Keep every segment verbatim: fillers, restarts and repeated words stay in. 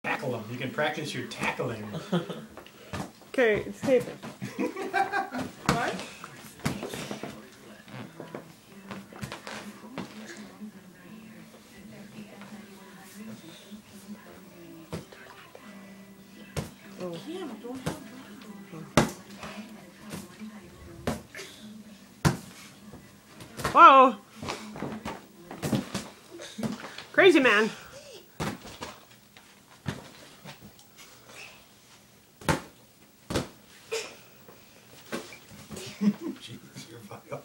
Tackle them. You can practice your tackling. Okay, it's taping. What? Oh. Cam, don't have Whoa! Crazy man. Jeez, you're violent.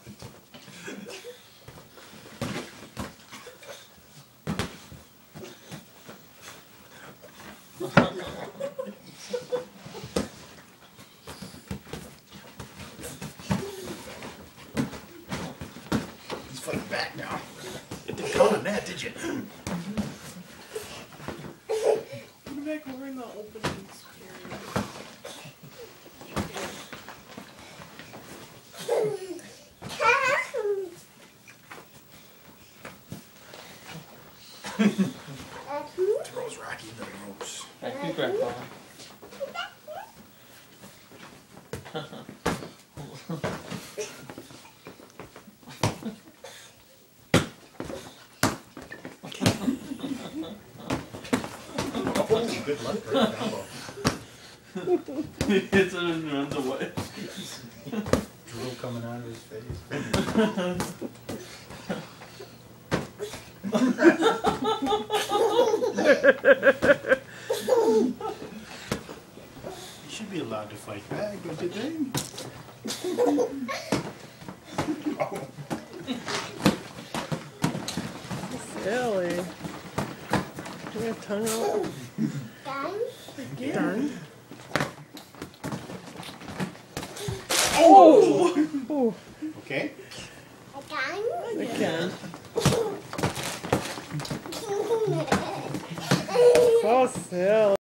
He's fighting back now. You didn't count on that, did you? Put it back over in the opening area. Throws Rocky into the ropes. Thank you, Grandpa. Oh, good luck, great combo. He hits it and runs away. Drool coming out of his face. You should be allowed to fight back, don't you think? Oh. Silly. Get your tongue out. Again? Done. Oh! Ooh. Okay. Again. So silly.